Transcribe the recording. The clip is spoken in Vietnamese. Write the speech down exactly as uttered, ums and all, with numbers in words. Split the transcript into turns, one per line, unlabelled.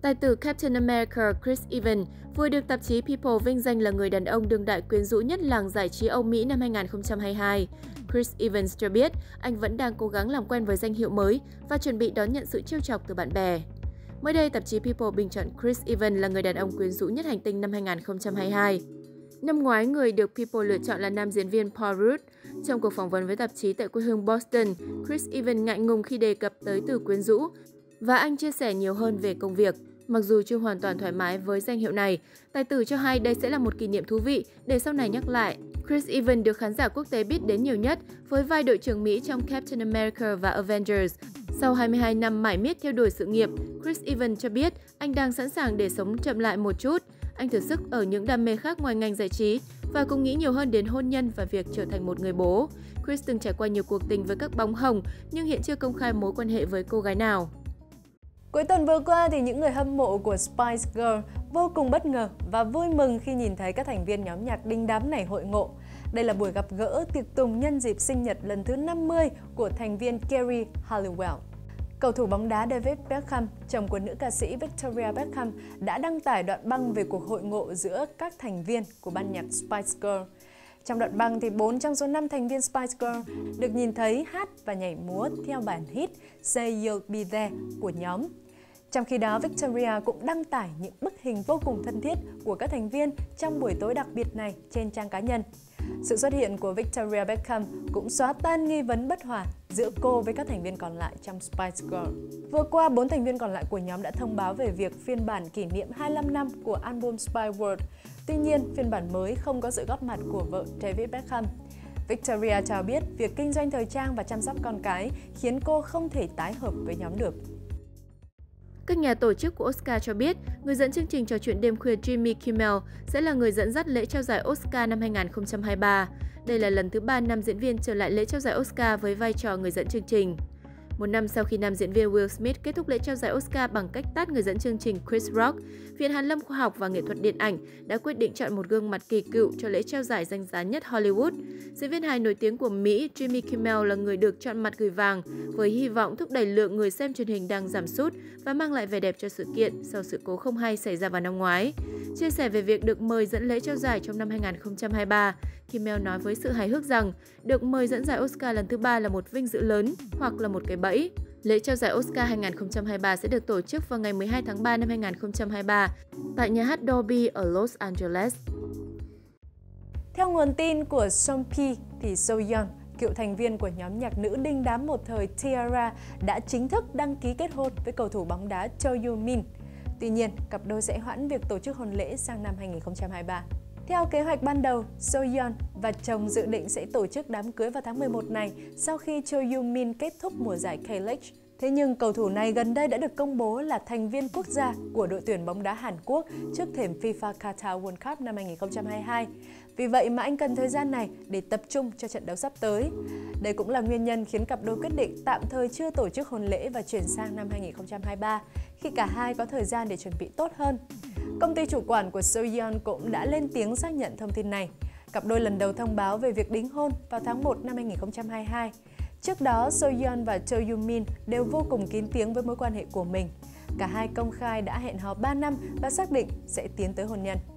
Tài tử Captain America Chris Evans vừa được tạp chí People vinh danh là người đàn ông đương đại quyến rũ nhất làng giải trí Âu Mỹ năm hai nghìn không trăm hai mươi hai. Chris Evans cho biết anh vẫn đang cố gắng làm quen với danh hiệu mới và chuẩn bị đón nhận sự trêu chọc từ bạn bè. Mới đây, tạp chí People bình chọn Chris Evans là người đàn ông quyến rũ nhất hành tinh năm hai nghìn không trăm hai mươi hai. Năm ngoái, người được People lựa chọn là nam diễn viên Paul Rudd. Trong cuộc phỏng vấn với tạp chí tại quê hương Boston, Chris Evans ngại ngùng khi đề cập tới từ quyến rũ và anh chia sẻ nhiều hơn về công việc. Mặc dù chưa hoàn toàn thoải mái với danh hiệu này, tài tử cho hay đây sẽ là một kỷ niệm thú vị để sau này nhắc lại. Chris Evans được khán giả quốc tế biết đến nhiều nhất với vai đội trưởng Mỹ trong Captain America và Avengers. Sau hai mươi hai năm mải miết theo đuổi sự nghiệp, Chris Evans cho biết anh đang sẵn sàng để sống chậm lại một chút. Anh thử sức ở những đam mê khác ngoài ngành giải trí và cũng nghĩ nhiều hơn đến hôn nhân và việc trở thành một người bố. Chris từng trải qua nhiều cuộc tình với các bóng hồng nhưng hiện chưa công khai mối quan hệ với cô gái nào.
Cuối tuần vừa qua thì những người hâm mộ của Spice Girls vô cùng bất ngờ và vui mừng khi nhìn thấy các thành viên nhóm nhạc đình đám này hội ngộ. Đây là buổi gặp gỡ tiệc tùng nhân dịp sinh nhật lần thứ năm mươi của thành viên Geri Halliwell. Cầu thủ bóng đá David Beckham, chồng của nữ ca sĩ Victoria Beckham, đã đăng tải đoạn băng về cuộc hội ngộ giữa các thành viên của ban nhạc Spice Girls. Trong đoạn băng thì bốn trong số năm thành viên Spice Girls được nhìn thấy hát và nhảy múa theo bản hit Say You'll Be There của nhóm. Trong khi đó, Victoria cũng đăng tải những bức hình vô cùng thân thiết của các thành viên trong buổi tối đặc biệt này trên trang cá nhân. Sự xuất hiện của Victoria Beckham cũng xóa tan nghi vấn bất hòa giữa cô với các thành viên còn lại trong Spice Girls. Vừa qua, bốn thành viên còn lại của nhóm đã thông báo về việc phiên bản kỷ niệm hai mươi lăm năm của album Spice World. Tuy nhiên, phiên bản mới không có sự góp mặt của vợ David Beckham. Victoria cho biết việc kinh doanh thời trang và chăm sóc con cái khiến cô không thể tái hợp với nhóm được.
Các nhà tổ chức của Oscar cho biết, người dẫn chương trình trò chuyện đêm khuya Jimmy Kimmel sẽ là người dẫn dắt lễ trao giải Oscar năm hai nghìn không trăm hai mươi ba. Đây là lần thứ ba nam diễn viên trở lại lễ trao giải Oscar với vai trò người dẫn chương trình. Một năm sau khi nam diễn viên Will Smith kết thúc lễ trao giải Oscar bằng cách tát người dẫn chương trình Chris Rock, Viện Hàn lâm Khoa học và Nghệ thuật Điện ảnh đã quyết định chọn một gương mặt kỳ cựu cho lễ trao giải danh giá nhất Hollywood. Diễn viên hài nổi tiếng của Mỹ Jimmy Kimmel là người được chọn mặt gửi vàng với hy vọng thúc đẩy lượng người xem truyền hình đang giảm sút và mang lại vẻ đẹp cho sự kiện sau sự cố không hay xảy ra vào năm ngoái. Chia sẻ về việc được mời dẫn lễ trao giải trong năm hai nghìn không trăm hai mươi ba, Kimmel nói với sự hài hước rằng được mời dẫn giải Oscar lần thứ ba là một vinh dự lớn hoặc là một cái bẫy. Lễ trao giải Oscar hai nghìn không trăm hai mươi ba sẽ được tổ chức vào ngày mười hai tháng ba năm hai nghìn không trăm hai mươi ba tại nhà hát Dolby ở Los Angeles.
Theo nguồn tin của Sompi, thì Soyeon, cựu thành viên của nhóm nhạc nữ đình đám một thời Tiara, đã chính thức đăng ký kết hôn với cầu thủ bóng đá Cho Yoo-min. Tuy nhiên, cặp đôi sẽ hoãn việc tổ chức hôn lễ sang năm hai nghìn không trăm hai mươi ba. Theo kế hoạch ban đầu, Soyeon và chồng dự định sẽ tổ chức đám cưới vào tháng mười một này sau khi Cho Yoo-min kết thúc mùa giải K-League. Thế nhưng cầu thủ này gần đây đã được công bố là thành viên quốc gia của đội tuyển bóng đá Hàn Quốc trước thềm FIFA Qatar World Cup năm hai nghìn không trăm hai mươi hai. Vì vậy mà anh cần thời gian này để tập trung cho trận đấu sắp tới. Đây cũng là nguyên nhân khiến cặp đôi quyết định tạm thời chưa tổ chức hôn lễ và chuyển sang năm hai nghìn không trăm hai mươi ba khi cả hai có thời gian để chuẩn bị tốt hơn. Công ty chủ quản của Soyeon cũng đã lên tiếng xác nhận thông tin này. Cặp đôi lần đầu thông báo về việc đính hôn vào tháng một năm hai nghìn không trăm hai mươi hai. Trước đó, Soyeon và Cho Yoo-min đều vô cùng kín tiếng với mối quan hệ của mình. Cả hai công khai đã hẹn hò ba năm và xác định sẽ tiến tới hôn nhân.